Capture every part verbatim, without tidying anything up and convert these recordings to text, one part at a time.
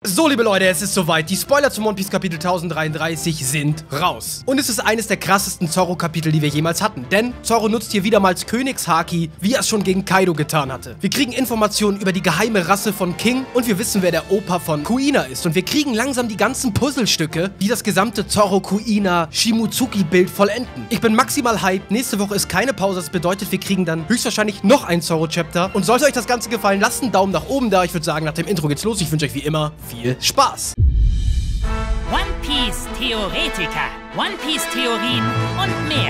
So, liebe Leute, es ist soweit. Die Spoiler zum One Piece Kapitel tausenddreiunddreißig sind raus. Und es ist eines der krassesten Zorro-Kapitel, die wir jemals hatten. Denn Zorro nutzt hier wiedermals Königshaki, wie er es schon gegen Kaido getan hatte. Wir kriegen Informationen über die geheime Rasse von King und wir wissen, wer der Opa von Kuina ist. Und wir kriegen langsam die ganzen Puzzlestücke, die das gesamte Zorro-Kuina-Shimotsuki-Bild vollenden. Ich bin maximal hyped. Nächste Woche ist keine Pause. Das bedeutet, wir kriegen dann höchstwahrscheinlich noch ein Zorro-Chapter. Und sollte euch das Ganze gefallen, lasst einen Daumen nach oben da. Ich würde sagen, nach dem Intro geht's los. Ich wünsche euch wie immer viel Spaß. One Piece Theoretiker, One Piece Theorien und mehr.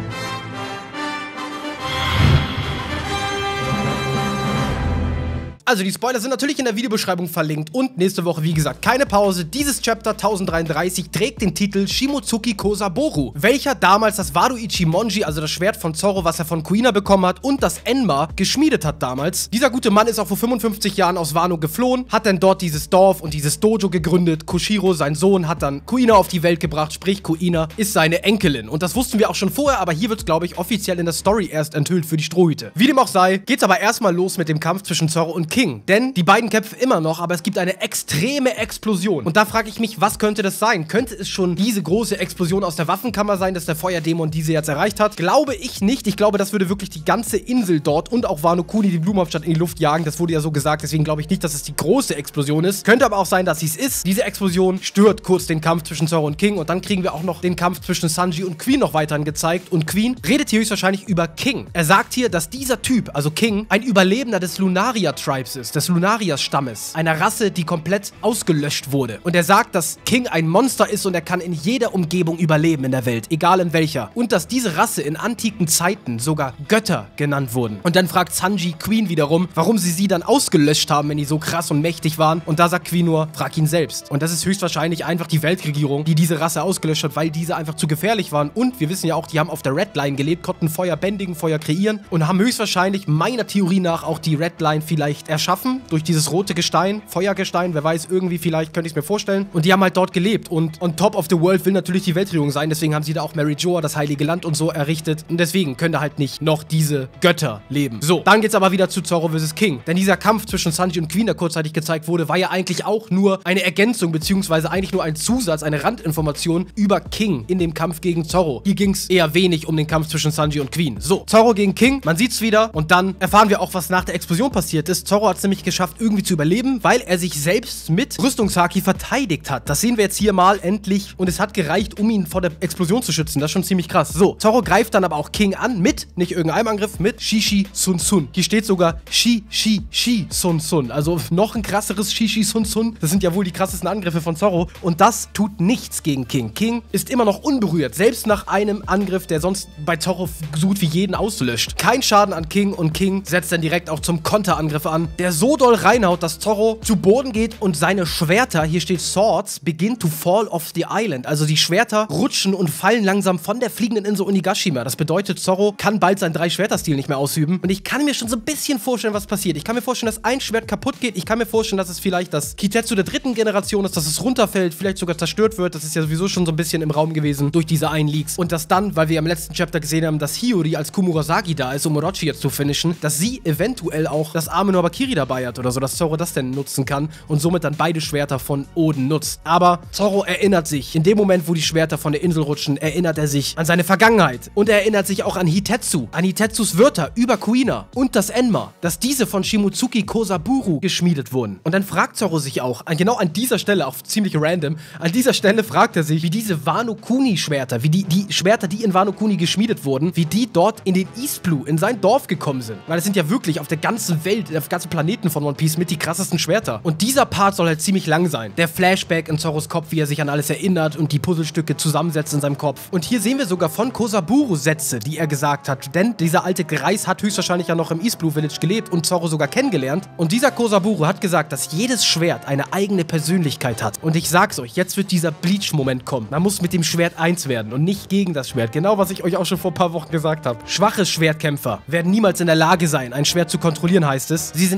Also die Spoiler sind natürlich in der Videobeschreibung verlinkt und nächste Woche, wie gesagt, keine Pause. Dieses Chapter tausenddreiunddreißig trägt den Titel Shimotsuki Kosaboru, welcher damals das Wado Ichimonji, also das Schwert von Zorro, was er von Kuina bekommen hat, und das Enma geschmiedet hat damals. Dieser gute Mann ist auch vor fünfundfünfzig Jahren aus Wano geflohen, hat dann dort dieses Dorf und dieses Dojo gegründet. Koshiro, sein Sohn, hat dann Kuina auf die Welt gebracht, sprich Kuina ist seine Enkelin. Und das wussten wir auch schon vorher, aber hier wird es, glaube ich, offiziell in der Story erst enthüllt für die Strohhüte. Wie dem auch sei, geht's aber erstmal los mit dem Kampf zwischen Zorro und King. Denn die beiden kämpfen immer noch, aber es gibt eine extreme Explosion. Und da frage ich mich, was könnte das sein? Könnte es schon diese große Explosion aus der Waffenkammer sein, dass der Feuerdämon diese jetzt erreicht hat? Glaube ich nicht. Ich glaube, das würde wirklich die ganze Insel dort und auch Wano Kuni, die Blumenhauptstadt, in die Luft jagen. Das wurde ja so gesagt, deswegen glaube ich nicht, dass es die große Explosion ist. Könnte aber auch sein, dass sie es ist. Diese Explosion stört kurz den Kampf zwischen Zorro und King und dann kriegen wir auch noch den Kampf zwischen Sanji und Queen noch weiterhin gezeigt. Und Queen redet hier höchstwahrscheinlich über King. Er sagt hier, dass dieser Typ, also King, ein Überlebender des Lunaria-Tribes ist, des Lunarias-Stammes, einer Rasse, die komplett ausgelöscht wurde. Und er sagt, dass King ein Monster ist und er kann in jeder Umgebung überleben in der Welt, egal in welcher. Und dass diese Rasse in antiken Zeiten sogar Götter genannt wurden. Und dann fragt Sanji Queen wiederum, warum sie sie dann ausgelöscht haben, wenn die so krass und mächtig waren. Und da sagt Queen nur, frag ihn selbst. Und das ist höchstwahrscheinlich einfach die Weltregierung, die diese Rasse ausgelöscht hat, weil diese einfach zu gefährlich waren. Und wir wissen ja auch, die haben auf der Redline gelebt, konnten Feuer bändigen, Feuer kreieren und haben höchstwahrscheinlich meiner Theorie nach auch die Redline vielleicht erschaffen, durch dieses rote Gestein, Feuergestein, wer weiß, irgendwie vielleicht könnte ich es mir vorstellen. Und die haben halt dort gelebt und on top of the world will natürlich die Weltregierung sein, deswegen haben sie da auch Mary Joa, das heilige Land und so errichtet und deswegen können da halt nicht noch diese Götter leben. So, dann geht's aber wieder zu Zorro versus King, denn dieser Kampf zwischen Sanji und Queen, der kurzzeitig gezeigt wurde, war ja eigentlich auch nur eine Ergänzung, beziehungsweise eigentlich nur ein Zusatz, eine Randinformation über King in dem Kampf gegen Zorro. Hier ging's eher wenig um den Kampf zwischen Sanji und Queen. So, Zorro gegen King, man sieht's wieder und dann erfahren wir auch, was nach der Explosion passiert ist. Zorro hat es nämlich geschafft, irgendwie zu überleben, weil er sich selbst mit Rüstungshaki verteidigt hat. Das sehen wir jetzt hier mal endlich und es hat gereicht, um ihn vor der Explosion zu schützen. Das ist schon ziemlich krass. So, Zorro greift dann aber auch King an mit, nicht irgendeinem Angriff, mit Shishi Sun Sun. Hier steht sogar Shi Shi Shi Sun Sun. Also noch ein krasseres Shishi Sun Sun. Das sind ja wohl die krassesten Angriffe von Zorro und das tut nichts gegen King. King ist immer noch unberührt, selbst nach einem Angriff, der sonst bei Zorro so gut wie jeden auslöscht. Kein Schaden an King und King setzt dann direkt auch zum Konterangriff an, der so doll reinhaut, dass Zorro zu Boden geht und seine Schwerter, hier steht Swords, begin to fall off the island. Also die Schwerter rutschen und fallen langsam von der fliegenden Insel Onigashima. Das bedeutet, Zorro kann bald seinen Drei-Schwerter-Stil nicht mehr ausüben. Und ich kann mir schon so ein bisschen vorstellen, was passiert. Ich kann mir vorstellen, dass ein Schwert kaputt geht. Ich kann mir vorstellen, dass es vielleicht das Kitetsu der dritten Generation ist, dass es runterfällt, vielleicht sogar zerstört wird. Das ist ja sowieso schon so ein bisschen im Raum gewesen durch diese einen Leaks. Und dass dann, weil wir im letzten Chapter gesehen haben, dass Hiyori als Kumurasagi da ist, um Orochi jetzt zu finishen, dass sie eventuell auch das arme Nobakiri dabei hat oder so, dass Zorro das denn nutzen kann und somit dann beide Schwerter von Oden nutzt. Aber Zorro erinnert sich, in dem Moment, wo die Schwerter von der Insel rutschen, erinnert er sich an seine Vergangenheit. Und er erinnert sich auch an Hitetsu, an Hitetsus Wörter über Kuina und das Enma, dass diese von Shimotsuki Kosaboru geschmiedet wurden. Und dann fragt Zorro sich auch, genau an dieser Stelle, auch ziemlich random, an dieser Stelle fragt er sich, wie diese Wano Kuni Schwerter, wie die, die Schwerter, die in Wano Kuni geschmiedet wurden, wie die dort in den East Blue, in sein Dorf gekommen sind. Weil es sind ja wirklich auf der ganzen Welt, auf dem ganzen Planeten von One Piece mit die krassesten Schwerter. Und dieser Part soll halt ziemlich lang sein. Der Flashback in Zorros Kopf, wie er sich an alles erinnert und die Puzzlestücke zusammensetzt in seinem Kopf. Und hier sehen wir sogar von Kosaboru Sätze, die er gesagt hat. Denn dieser alte Greis hat höchstwahrscheinlich ja noch im East Blue Village gelebt und Zorro sogar kennengelernt. Und dieser Kosaboru hat gesagt, dass jedes Schwert eine eigene Persönlichkeit hat. Und ich sag's euch, jetzt wird dieser Bleach-Moment kommen. Man muss mit dem Schwert eins werden und nicht gegen das Schwert. Genau, was ich euch auch schon vor ein paar Wochen gesagt habe. Schwache Schwertkämpfer werden niemals in der Lage sein, ein Schwert zu kontrollieren, heißt es. Sie sind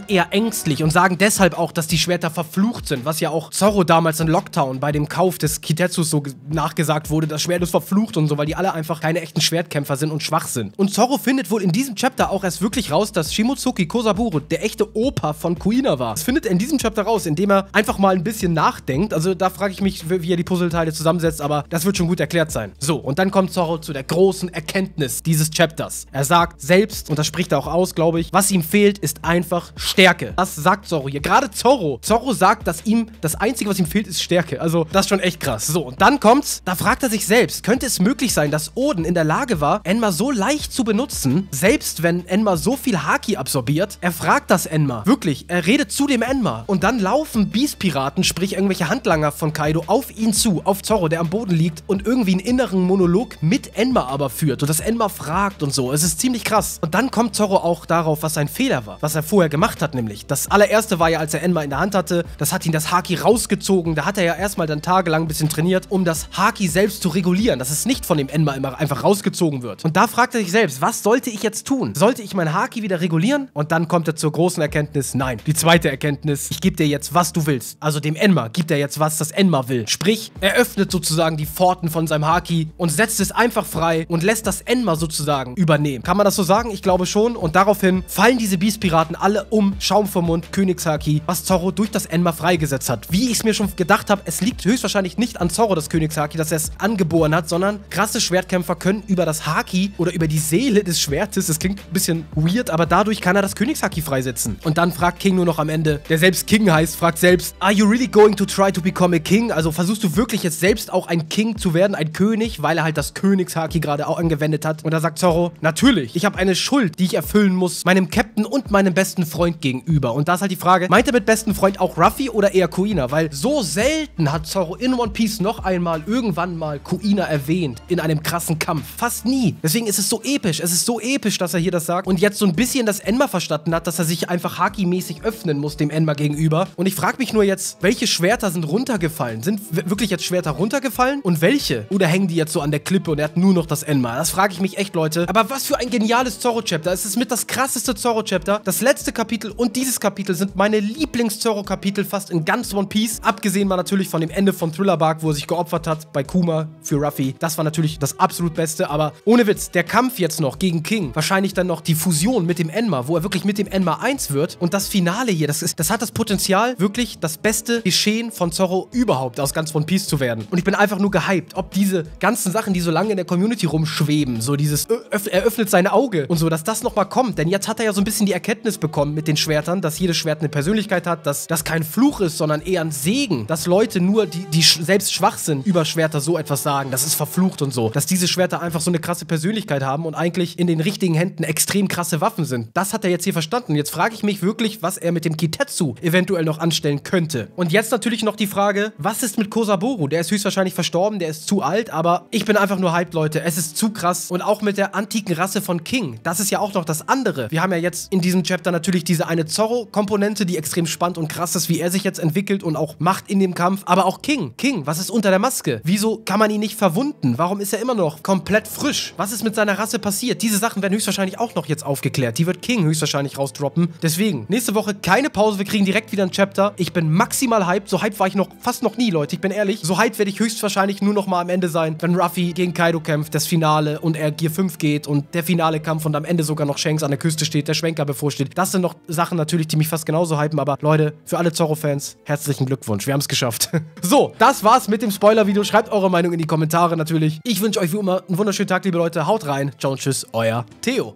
eher ängstlich und sagen deshalb auch, dass die Schwerter verflucht sind, was ja auch Zorro damals in Lockdown bei dem Kauf des Kitetsus so nachgesagt wurde, das Schwert ist verflucht und so, weil die alle einfach keine echten Schwertkämpfer sind und schwach sind. Und Zorro findet wohl in diesem Chapter auch erst wirklich raus, dass Shimotsuki Kosaburo der echte Opa von Kuina war. Das findet er in diesem Chapter raus, indem er einfach mal ein bisschen nachdenkt. Also da frage ich mich, wie er die Puzzleteile zusammensetzt, aber das wird schon gut erklärt sein. So, und dann kommt Zorro zu der großen Erkenntnis dieses Chapters. Er sagt selbst, und das spricht er auch aus, glaube ich, was ihm fehlt, ist einfach Stärke. Das sagt Zorro hier. Gerade Zorro. Zorro sagt, dass ihm das Einzige, was ihm fehlt, ist Stärke. Also, das ist schon echt krass. So, und dann kommt's, da fragt er sich selbst, könnte es möglich sein, dass Oden in der Lage war, Enma so leicht zu benutzen, selbst wenn Enma so viel Haki absorbiert? Er fragt das Enma. Wirklich, er redet zu dem Enma. Und dann laufen Beast-Piraten, sprich irgendwelche Handlanger von Kaido, auf ihn zu, auf Zorro, der am Boden liegt und irgendwie einen inneren Monolog mit Enma aber führt und das Enma fragt und so. Es ist ziemlich krass. Und dann kommt Zorro auch darauf, was sein Fehler war, was er vorher gemacht hat, nämlich. Das allererste war ja, als er Enma in der Hand hatte, das hat ihn das Haki rausgezogen. Da hat er ja erstmal dann tagelang ein bisschen trainiert, um das Haki selbst zu regulieren, dass es nicht von dem Enma immer einfach rausgezogen wird. Und da fragt er sich selbst, was sollte ich jetzt tun? Sollte ich mein Haki wieder regulieren? Und dann kommt er zur großen Erkenntnis, nein. Die zweite Erkenntnis, ich gebe dir jetzt, was du willst. Also dem Enma gibt er jetzt, was das Enma will. Sprich, er öffnet sozusagen die Pforten von seinem Haki und setzt es einfach frei und lässt das Enma sozusagen übernehmen. Kann man das so sagen? Ich glaube schon. Und daraufhin fallen diese Beast-Piraten alle um, Schaum vom Mund, Königshaki, was Zorro durch das Enma freigesetzt hat. Wie ich es mir schon gedacht habe, es liegt höchstwahrscheinlich nicht an Zorro, das Königshaki, dass er es angeboren hat, sondern krasse Schwertkämpfer können über das Haki oder über die Seele des Schwertes, das klingt ein bisschen weird, aber dadurch kann er das Königshaki freisetzen. Und dann fragt King nur noch am Ende, der selbst King heißt, fragt selbst, are you really going to try to become a king? Also versuchst du wirklich jetzt selbst auch ein King zu werden, ein König, weil er halt das Königshaki gerade auch angewendet hat? Und da sagt Zorro, natürlich, ich habe eine Schuld, die ich erfüllen muss, meinem Captain und meinem besten Freund gegenüber. Und da ist halt die Frage, meint er mit besten Freund auch Ruffy oder eher Kuina? Weil so selten hat Zorro in One Piece noch einmal irgendwann mal Kuina erwähnt in einem krassen Kampf. Fast nie. Deswegen ist es so episch. Es ist so episch, dass er hier das sagt und jetzt so ein bisschen das Enma verstanden hat, dass er sich einfach Haki-mäßig öffnen muss dem Enma gegenüber. Und ich frage mich nur jetzt, welche Schwerter sind runtergefallen? Sind wirklich jetzt Schwerter runtergefallen? Und welche? Oder hängen die jetzt so an der Klippe und er hat nur noch das Enma? Das frage ich mich echt, Leute. Aber was für ein geniales Zorro-Chapter. Es ist mit das krasseste Zorro-Chapter. Das letzte Kapitel und dieses Kapitel sind meine Lieblings-Zorro-Kapitel fast in ganz One Piece. Abgesehen mal natürlich von dem Ende von Thriller Bark, wo er sich geopfert hat bei Kuma für Ruffy. Das war natürlich das absolut Beste. Aber ohne Witz, der Kampf jetzt noch gegen King, wahrscheinlich dann noch die Fusion mit dem Enma, wo er wirklich mit dem Enma eins wird. Und das Finale hier, das, ist, das hat das Potenzial, wirklich das beste Geschehen von Zorro überhaupt aus ganz One Piece zu werden. Und ich bin einfach nur gehypt, ob diese ganzen Sachen, die so lange in der Community rumschweben, so dieses, er öffnet sein Auge und so, dass das nochmal kommt. Denn jetzt hat er ja so ein bisschen die Erkenntnis bekommen mit den Schwertern, dass jedes Schwert eine Persönlichkeit hat, dass das kein Fluch ist, sondern eher ein Segen. Dass Leute nur, die, die selbst schwach sind, über Schwerter so etwas sagen. Das ist verflucht und so. Dass diese Schwerter einfach so eine krasse Persönlichkeit haben und eigentlich in den richtigen Händen extrem krasse Waffen sind. Das hat er jetzt hier verstanden. Jetzt frage ich mich wirklich, was er mit dem Kitetsu eventuell noch anstellen könnte. Und jetzt natürlich noch die Frage, was ist mit Kosaburo? Der ist höchstwahrscheinlich verstorben, der ist zu alt, aber ich bin einfach nur hyped, Leute. Es ist zu krass. Und auch mit der antiken Rasse von King. Das ist ja auch noch das andere. Wir haben ja jetzt in diesem Chapter natürlich diese eine Zorro-Komponente, die extrem spannend und krass ist, wie er sich jetzt entwickelt und auch macht in dem Kampf. Aber auch King. King, was ist unter der Maske? Wieso kann man ihn nicht verwunden? Warum ist er immer noch komplett frisch? Was ist mit seiner Rasse passiert? Diese Sachen werden höchstwahrscheinlich auch noch jetzt aufgeklärt. Die wird King höchstwahrscheinlich rausdroppen. Deswegen, nächste Woche keine Pause. Wir kriegen direkt wieder ein Chapter. Ich bin maximal hyped. So hyped war ich noch fast noch nie, Leute. Ich bin ehrlich. So hyped werde ich höchstwahrscheinlich nur noch mal am Ende sein, wenn Ruffy gegen Kaido kämpft, das Finale und er Gear fünf geht und der finale Kampf und am Ende sogar noch Shanks an der Küste steht, der Schwenker bevorsteht. Das sind noch Sachen natürlich, die mich fast genauso hypen. Aber Leute, für alle Zorro-Fans, herzlichen Glückwunsch. Wir haben es geschafft. So, das war's mit dem Spoiler-Video. Schreibt eure Meinung in die Kommentare natürlich. Ich wünsche euch wie immer einen wunderschönen Tag, liebe Leute. Haut rein. Ciao und tschüss. Euer Theo.